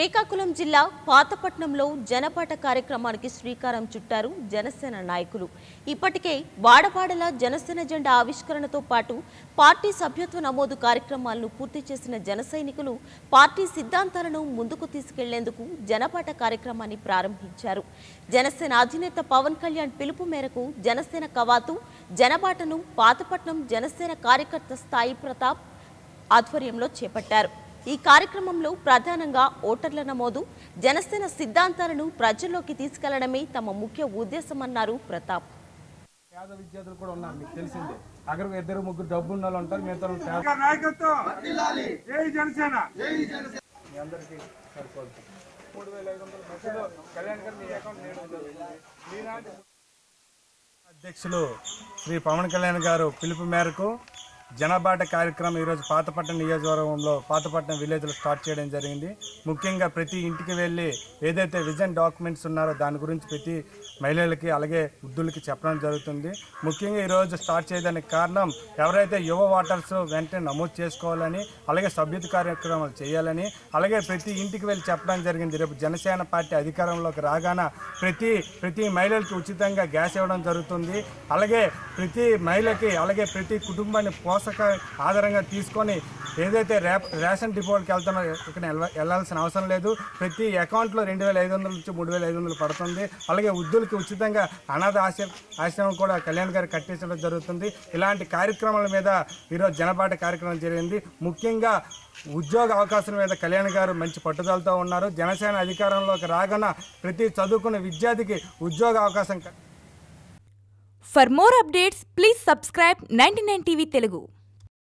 శ్రీకాకుళం జిల్లా పాతపట్నంలో జనపాట కార్యక్రమానికి శ్రీకారం చుట్టారు జనసేన నాయకులు. ఇప్పటికే వాడవాడలా జనసేన జెండా ఆవిష్కరణతో పాటు పార్టీ సభ్యత్వ నమోదు కార్యక్రమాలను పూర్తి చేసిన జన సైనికులు పార్టీ సిద్ధాంతాలను ముందుకు తీసుకెళ్లేందుకు జనపాట కార్యక్రమాన్ని ప్రారంభించారు. జనసేన అధినేత పవన్ కళ్యాణ్ పిలుపు మేరకు జనసేన కవాతు జనబాటను పాతపట్నం జనసేన కార్యకర్త స్థాయి ప్రతాప్ ఆధ్వర్యంలో చేపట్టారు. ఈ కార్యక్రమంలో ప్రధానంగా ఓటర్ల నమోదు, జనసేన సిద్ధాంతాలను ప్రజల్లోకి తీసుకెళ్లడమే తమ ముఖ్య ఉద్దేశమన్నారు ప్రతాప్. పేద విద్యార్థులు కూడా ఉన్నారు, మీకు తెలిసిందే. అక్కడ ఇద్దరు ముగ్గురు డబ్బు ఉన్న వాళ్ళు ఉంటారు, మిగతా అధ్యక్షులు శ్రీ పవన్ కళ్యాణ్ గారు పిలుపు మేరకు జనబాట కార్యక్రమం ఈరోజు పాతపట్నం నియోజకవర్గంలో పాతపట్నం విలేజ్లో స్టార్ట్ చేయడం జరిగింది. ముఖ్యంగా ప్రతి ఇంటికి వెళ్ళి ఏదైతే విజన్ డాక్యుమెంట్స్ ఉన్నారో దాని గురించి ప్రతి మహిళలకి అలాగే వృద్ధులకి చెప్పడం జరుగుతుంది. ముఖ్యంగా ఈరోజు స్టార్ట్ చేయడానికి కారణం ఎవరైతే యువ ఓటర్స్ వెంటనే నమోదు చేసుకోవాలని, అలాగే సభ్యత కార్యక్రమాలు చేయాలని, అలాగే ప్రతి ఇంటికి వెళ్ళి చెప్పడం జరిగింది. రేపు జనసేన పార్టీ అధికారంలోకి రాగానే ప్రతి మహిళలకి ఉచితంగా గ్యాస్ ఇవ్వడం జరుగుతుంది. అలాగే ప్రతి మహిళకి అలాగే ప్రతి కుటుంబాన్ని ఆధారంగా తీసుకొని ఏదైతే రేషన్ డిపోకి వెళ్తున్నారో ఇక్కడ వెళ్ళాల్సిన అవసరం లేదు. ప్రతి అకౌంట్లో 2500 నుంచి 3500 పడుతుంది. అలాగే వృద్ధులకి ఉచితంగా అనాథ ఆశ్రమం కూడా కళ్యాణ్ గారు కట్టించడం జరుగుతుంది. ఇలాంటి కార్యక్రమాల మీద ఈరోజు జనపాట కార్యక్రమం జరిగింది. ముఖ్యంగా ఉద్యోగ అవకాశం మీద కళ్యాణ్ గారు మంచి పట్టుదలతో ఉన్నారు. జనసేన అధికారంలోకి రాగానే ప్రతి చదువుకున్న విద్యార్థికి ఉద్యోగ అవకాశం. For more updates, please subscribe 99 TV Telugu.